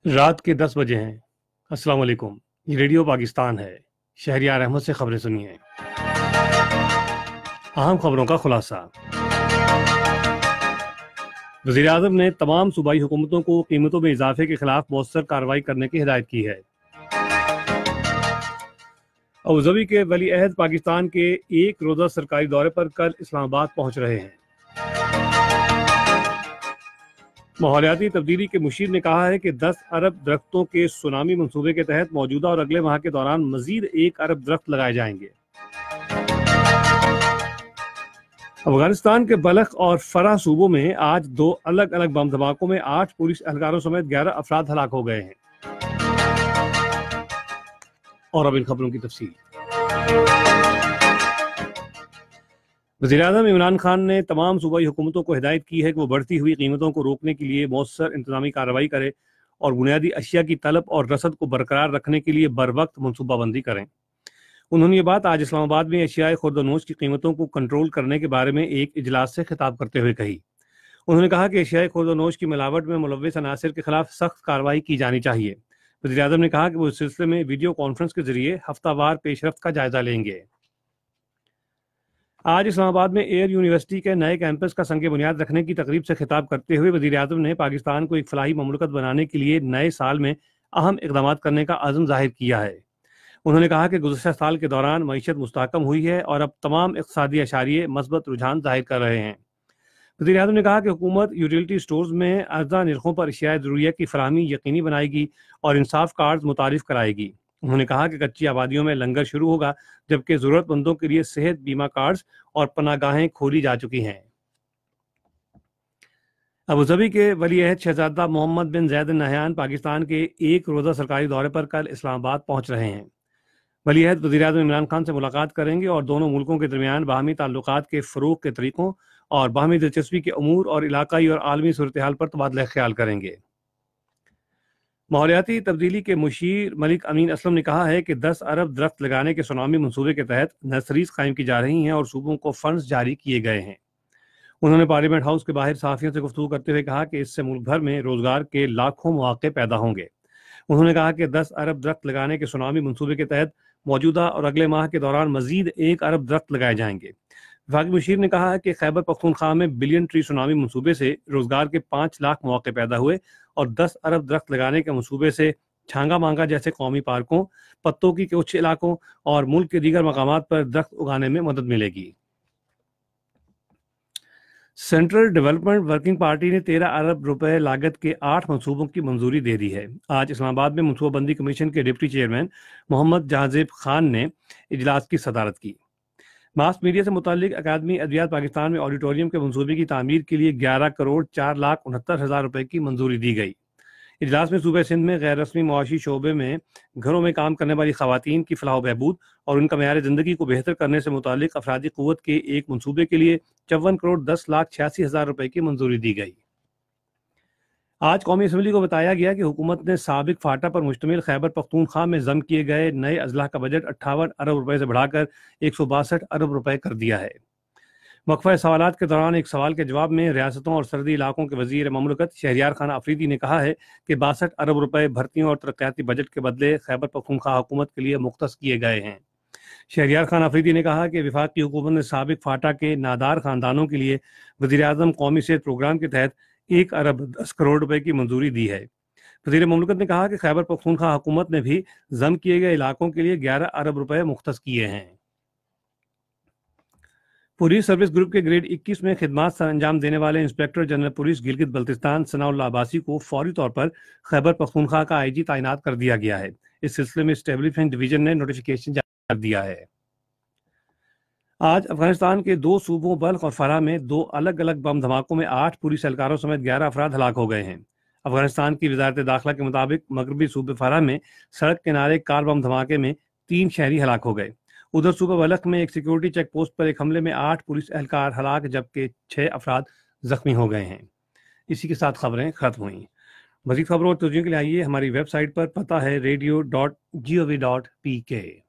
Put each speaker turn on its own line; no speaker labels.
रात के 10 बजे हैं। अस्सलाम वालेकुम। ये रेडियो पाकिस्तान है। शहरियार अहमद से खबरें सुनिए। अहम खबरों का खुलासा। वज़ीर-ए-आज़म ने तमाम सूबाई हुकूमतों को कीमतों में इजाफे के खिलाफ मौसर कार्रवाई करने की हिदायत की है। अबूधाबी के वली अहद पाकिस्तान के एक रोज़ा सरकारी दौरे पर कल इस्लामाबाद पहुंच रहे हैं। माहौलियाती तब्दीली के मुशीर ने कहा है कि 10 अरब दरख्तों के सुनामी मंसूबे के तहत मौजूदा और अगले माह के दौरान मजीद 1 अरब दरख्त लगाए जाएंगे। अफगानिस्तान के बलख और फरा सूबों में आज 2 अलग अलग बम धमाकों में 8 पुलिस एहलकारों समेत 11 अफराद हलाक हो गए हैं। और अब इन खबरों की तफसील। वज़ीर-ए-आज़म इमरान खान ने तमाम सूबाई हुकूमतों को हिदायत की है कि वो बढ़ती हुई कीमतों को रोकने के लिए मौसर इंतजामी कार्रवाई करे और बुनियादी अशिया की तलब और रसद को बरकरार रखने के लिए बर वक्त मनसूबाबंदी करें। उन्होंने ये बात आज इस्लामाबाद में एशियाई खुर्द-व-नोश की कीमतों को कंट्रोल करने के बारे में एक इजलास से खिताब करते हुए कही। उन्होंने कहा कि एशियाई खुर्द-व-नोश की मिलावट में मुलव्विस अनासिर के खिलाफ सख्त कार्रवाई की जानी चाहिए। वज़ीर-ए-आज़म ने कहा कि वो इस सिलसिले में वीडियो कॉन्फ्रेंस के जरिए हफ्तावार पेशरफ्त का जायजा लेंगे। आज इस्लामाबाद में एयर यूनिवर्सिटी के नए कैंपस का संग बुनियाद रखने की तकरीब से खिताब करते हुए वज़ीर-ए-आज़म ने पाकिस्तान को एक फलाही ममलकत बनाने के लिए नए साल में अहम इक़दामात करने का अज़्म ज़ाहिर किया है। उन्होंने कहा कि गुज़श्ता साल के दौरान मईशत मुस्तहकम हुई है और अब तमाम इक़्तिसादी अशारिये मस्बत रुझान ज़ाहिर कर रहे हैं। वज़ीर-ए-आज़म ने कहा कि हुकूमत यूटिलिटी स्टोर्स में अर्ज़ा निर्खों पर अशियाए ज़रूरियत की फराहमी यकीनी बनाएगी और इंसाफ कार्ड मुतारिफ कराएगी। उन्होंने कहा कि कच्ची आबादियों में लंगर शुरू होगा, जबकि ज़रूरतमंदों के लिए सेहत बीमा कार्ड्स और पनागाहें खोली जा चुकी हैं। अबूधाबी के वली अहद शहजादा Mohammed bin Zayed Al Nahyan Pakistan के एक रोज़ा सरकारी दौरे पर कल इस्लामाबाद पहुंच रहे हैं। वली अहद वज़ीर-ए-आज़म इमरान खान से मुलाकात करेंगे और दोनों मुल्कों के दरमियान बाहमी ताल्लुकात के फ़रोग़ के तरीक़ों और बाहमी दिलचस्पी के अमूर और इलाकाई और आलमी सूरत हाल पर तबादला ख्याल करेंगे। माहौलियाती तब्दीली के मुशीर मलिक अमीन असलम ने कहा है कि 10 अरब दरख्त लगाने के सुनामी मंसूबे के तहत नर्सरीज कायम की जा रही हैं और सूबों को फंड्स जारी किए गए हैं। उन्होंने पार्लियामेंट हाउस के बाहर सहाफ़ियों से गुफ्तगू करते हुए कहा कि इससे मुल्क भर में रोजगार के लाखों मौके पैदा होंगे। उन्होंने कहा कि 10 अरब दरख्त लगाने के सुनामी मंसूबे के तहत मौजूदा और अगले माह के दौरान मजीद 1 अरब दरख्त लगाए जाएंगे। विभागी मुशीर ने कहा है कि खैबर पख्तूनख्वा में बिलियन ट्री सुनामी मंसूबे से रोजगार के 5 लाख मौके पैदा हुए और 10 अरब दरख्त लगाने के मंसूबे से छांगा मांगा जैसे कौमी पार्कों, पत्तों की कुछ इलाकों और मुल्क के दीगर मकामात पर दरख्त उगाने में मदद मिलेगी। सेंट्रल डेवलपमेंट वर्किंग पार्टी ने 13 अरब रुपए लागत के 8 मंसूबों की मंजूरी दे दी है। आज इस्लामाबाद में मनसूबाबंदी कमीशन के डिप्टी चेयरमैन मोहम्मद जहांजेब खान ने इजलास की सदारत की। मास मीडिया से मुतालिक अकादमी अद्वियात पाकिस्तान में ऑडिटोरियम के मंसूबे की तामीर के लिए 11 करोड़ 4,69,000 रुपए की मंजूरी दी गई। इजलास में सूबे सिंध में गैर रस्मी मुआशी शोबे में घरों में काम करने वाली खवातीन की फलाह बहबूद और उनका मेयार ज़िंदगी को बेहतर करने से मुतालिक अफरादी क़ुव्वत के एक मंसूबे के लिए 54 करोड़ 10,86,000 रुपए की मंजूरी दी गई। आज कौमी असम्बली को बताया गया कि हुकूमत ने साबिक फाटा पर मुश्तमिल खैबर पख्तूनख्वा में जम किए गए नए अजला का बजट 58 अरब रुपए से बढ़ाकर 162 अरब रुपए कर दिया है। वक्फा सवालात के दौरान एक सवाल के जवाब में रियासतों और सरहदी इलाकों के वजीर ममलकत शहरियार खान अफरीदी ने कहा है कि 62 अरब रुपए भर्तियों और तरक्याती बजट के बदले खैबर पख्तूनख्वा हुकूमत के लिए मुख्तस किए गए हैं। शहरियार खान अफरीदी ने कहा कि वफाकी हुकूमत ने साबिक फाटा के नादार खानदानों के लिए वज़ीर-ए-आज़म कौमी सेहत प्रोग्राम के तहत 1 अरब 10 करोड़ रुपए की मंजूरी दी है। वज़ीर ममलकत ने कहा कि खैबर पख्तूनख्वा हुकूमत ने भी जम किए गए इलाकों के लिए 11 अरब रुपए मुख्तस किए हैं। पुलिस सर्विस ग्रुप के ग्रेड 21 में खिदमात सर अंजाम देने वाले inspector general police Gilgit Baltistan Sanaullah Abbasi को फौरी तौर पर खैबर पख्तूनख्वा का आईजी तैनात कर दिया गया है। इस सिलसिले में एस्टेब्लिशमेंट डिवीजन ने नोटिफिकेशन जारी कर दिया है। आज अफगानिस्तान के 2 सूबों बल्ख और फराह में 2 अलग अलग बम धमाकों में 8 पुलिस एहलकारों समेत 11 अफराद हलाक हो गए हैं। अफगानिस्तान की वजारत दाखिला के मुताबिक मगरबी सूबे फराह में सड़क किनारे कार बम धमाके में 3 शहरी हलाक हो गए। उधर सूबा बलख में एक सिक्योरिटी चेक पोस्ट पर एक हमले में 8 पुलिस एहलकार हलाक जबकि 6 अफराद जख्मी हो गए हैं। इसी के साथ खबरें खत्म हुई। मज़ीद खबरों और तस्वीरों के लिए आइए हमारी वेबसाइट पर, पता है radio.gov.pk।